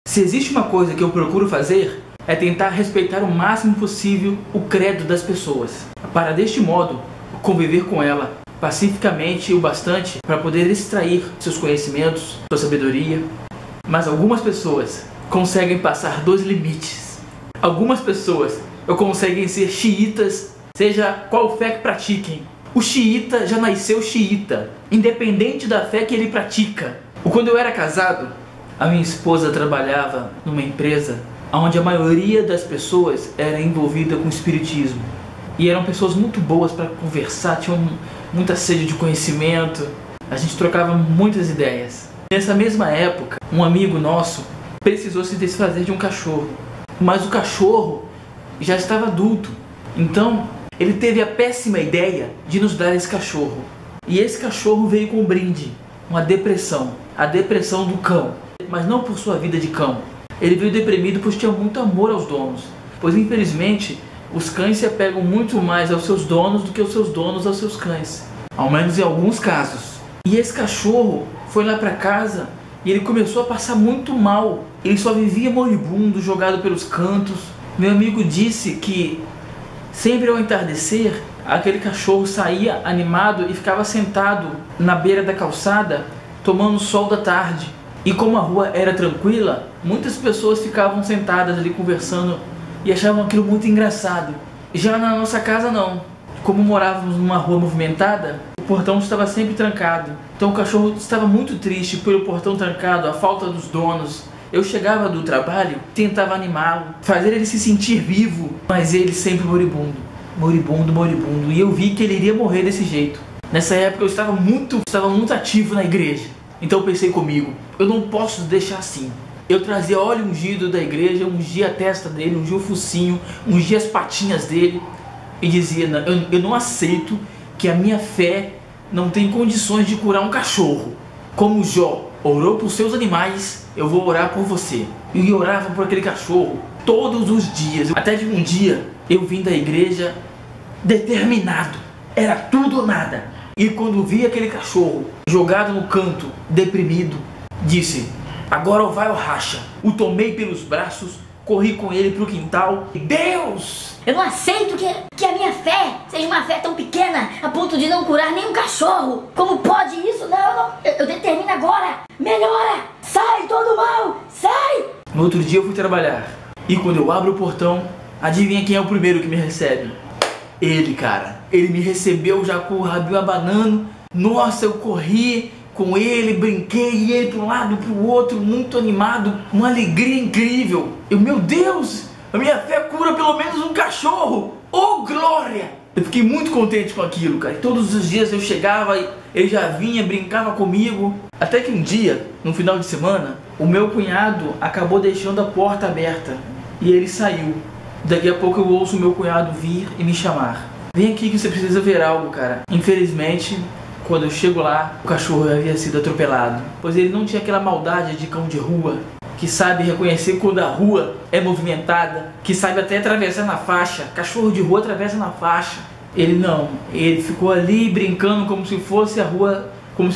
Se existe uma coisa que eu procuro fazer, é tentar respeitar o máximo possível o credo das pessoas, para deste modo conviver com ela pacificamente o bastante para poder extrair seus conhecimentos, sua sabedoria. Mas algumas pessoas conseguem passar dos limites. Algumas pessoas conseguem ser xiitas, seja qual fé que pratiquem. O xiita já nasceu xiita, independente da fé que ele pratica. Quando eu era casado, a minha esposa trabalhava numa empresa onde a maioria das pessoas era envolvida com espiritismo. E eram pessoas muito boas para conversar, tinham muita sede de conhecimento, a gente trocava muitas ideias. Nessa mesma época, um amigo nosso precisou se desfazer de um cachorro, mas o cachorro já estava adulto, então ele teve a péssima ideia de nos dar esse cachorro. E esse cachorro veio com um brinde, uma depressão, a depressão do cão, mas não por sua vida de cão. Ele veio deprimido pois tinha muito amor aos donos, pois infelizmente os cães se apegam muito mais aos seus donos do que os seus donos aos seus cães, ao menos em alguns casos. E esse cachorro foi lá para casa e ele começou a passar muito mal. Ele só vivia moribundo, jogado pelos cantos. Meu amigo disse que sempre ao entardecer, aquele cachorro saía animado e ficava sentado na beira da calçada, tomando o sol da tarde. E como a rua era tranquila, muitas pessoas ficavam sentadas ali conversando e achavam aquilo muito engraçado. Já na nossa casa não. Como morávamos numa rua movimentada, o portão estava sempre trancado. Então o cachorro estava muito triste pelo portão trancado, a falta dos donos. Eu chegava do trabalho, tentava animá-lo, fazer ele se sentir vivo, mas ele sempre moribundo, moribundo, moribundo. E eu vi que ele iria morrer desse jeito. Nessa época eu estava muito ativo na igreja. Então eu pensei comigo, eu não posso deixar assim. Eu trazia óleo ungido da igreja, ungia a testa dele, ungia o focinho, ungia as patinhas dele e dizia, eu não aceito que a minha fé não tem condições de curar um cachorro. Como Jó orou por seus animais, eu vou orar por você. E orava por aquele cachorro todos os dias. Até que um dia eu vim da igreja determinado, era tudo ou nada. E quando vi aquele cachorro jogado no canto, deprimido, disse, agora ou vai ou racha. O tomei pelos braços, corri com ele pro quintal e Deus! Eu não aceito que a minha fé seja uma fé tão pequena a ponto de não curar nenhum cachorro. Como pode isso? Não. Eu determino agora. Melhora! Sai todo mal! Sai! No outro dia eu fui trabalhar. E quando eu abro o portão, adivinha quem é o primeiro que me recebe? Ele, cara. Ele me recebeu já com o rabinho abanando. Nossa, eu corri com ele, brinquei, e ele para um lado, para o outro, muito animado, uma alegria incrível. Meu Deus, a minha fé cura pelo menos um cachorro. Oh, glória! Eu fiquei muito contente com aquilo, cara. Todos os dias eu chegava e ele já vinha, brincava comigo. Até que um dia, no final de semana, o meu cunhado acabou deixando a porta aberta e ele saiu. Daqui a pouco eu ouço o meu cunhado vir e me chamar. Vem aqui que você precisa ver algo, cara. Infelizmente, quando eu chego lá, o cachorro havia sido atropelado, pois ele não tinha aquela maldade de cão de rua, que sabe reconhecer quando a rua é movimentada, que sabe até atravessar na faixa. Cachorro de rua atravessa na faixa. Ele não, ele ficou ali brincando como se fosse a rua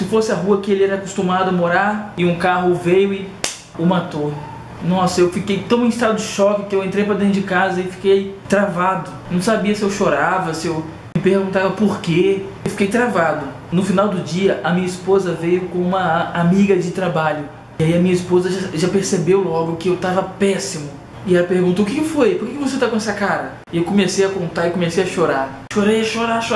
que ele era acostumado a morar, e um carro veio e o matou. Nossa, eu fiquei tão em estado de choque que eu entrei pra dentro de casa e fiquei travado. Não sabia se eu chorava, se eu me perguntava por quê. Eu fiquei travado. No final do dia, a minha esposa veio com uma amiga de trabalho. E aí a minha esposa já percebeu logo que eu tava péssimo. E ela perguntou, o que foi? Por que você tá com essa cara? E eu comecei a contar e comecei a chorar. Chorei,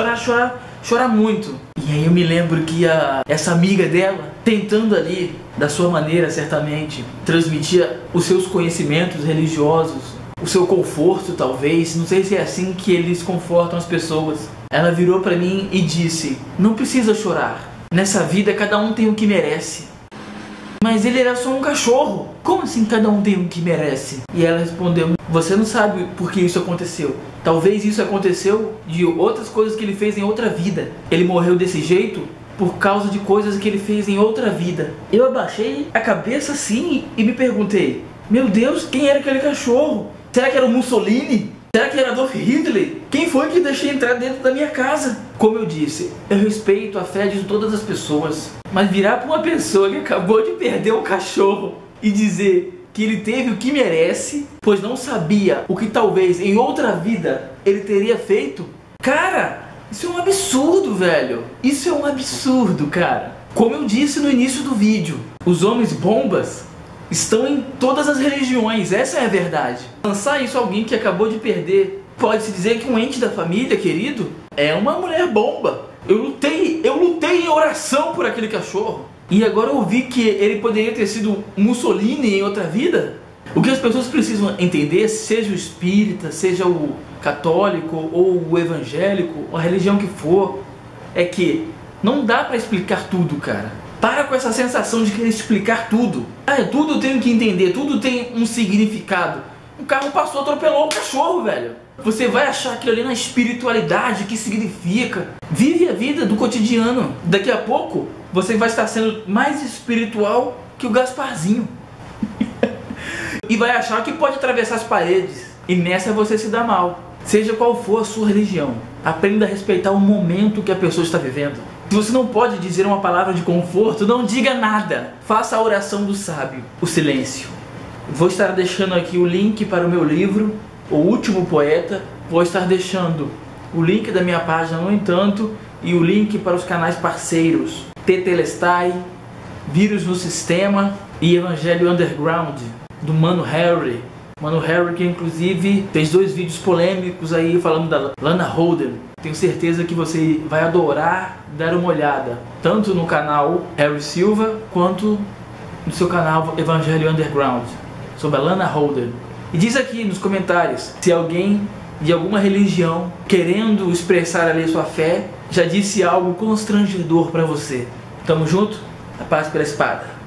chorar muito. E aí eu me lembro que essa amiga dela, tentando ali, da sua maneira certamente, transmitia os seus conhecimentos religiosos, o seu conforto talvez, não sei se é assim que eles confortam as pessoas. Ela virou pra mim e disse, não precisa chorar, nessa vida cada um tem o que merece. Mas ele era só um cachorro, como assim cada um tem o que merece? E ela respondeu, você não sabe por que isso aconteceu. Talvez isso aconteceu de outras coisas que ele fez em outra vida. Ele morreu desse jeito por causa de coisas que ele fez em outra vida. Eu abaixei a cabeça assim e me perguntei, meu Deus, quem era aquele cachorro? Será que era o Mussolini? Será que era Adolf Hitler? Quem foi que deixei entrar dentro da minha casa? Como eu disse, eu respeito a fé de todas as pessoas, mas virar para uma pessoa que acabou de perder um cachorro e dizer, que ele teve o que merece, pois não sabia o que talvez em outra vida ele teria feito. Cara, isso é um absurdo, velho. Isso é um absurdo, cara. Como eu disse no início do vídeo, os homens bombas estão em todas as religiões, essa é a verdade. Lançar isso a alguém que acabou de perder, pode-se dizer que um ente da família, querido, é uma mulher bomba. Eu lutei em oração por aquele cachorro. E agora eu vi que ele poderia ter sido Mussolini em outra vida. O que as pessoas precisam entender, seja o espírita, seja o católico ou o evangélico, a religião que for, é que não dá pra explicar tudo, cara. Para com essa sensação de querer explicar tudo. Tudo eu tenho que entender, tudo tem um significado. O carro passou, atropelou o cachorro, velho. Você vai achar aquilo ali na espiritualidade, que significa. Vive a vida do cotidiano. Daqui a pouco, você vai estar sendo mais espiritual que o Gasparzinho. E vai achar que pode atravessar as paredes. E nessa você se dá mal. Seja qual for a sua religião, aprenda a respeitar o momento que a pessoa está vivendo. Se você não pode dizer uma palavra de conforto, não diga nada. Faça a oração do sábio, o silêncio. Vou estar deixando aqui o link para o meu livro, O Último Poeta. Vou estar deixando o link da minha página, no entanto, e o link para os canais parceiros Tetelestai, Vírus no Sistema e Evangelho Underground, do Mano Harry. Mano Harry, que inclusive fez 2 vídeos polêmicos aí falando da Lana Holden. Tenho certeza que você vai adorar dar uma olhada, tanto no canal Harry Silva, quanto no seu canal Evangelho Underground, sobre a Lana Holden. E diz aqui nos comentários se alguém de alguma religião, querendo expressar ali sua fé, já disse algo constrangedor pra você. Tamo junto? A paz pela espada.